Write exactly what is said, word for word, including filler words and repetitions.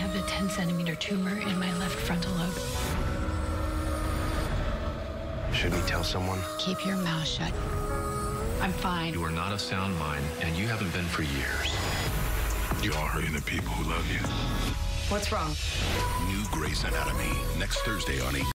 have a ten centimeter tumor in my left frontal lobe. Should we tell someone? Keep your mouth shut. I'm fine. You are not of sound mind, and you haven't been for years. You are hurting the people who love you. What's wrong? New Grey's Anatomy, next Thursday on eight.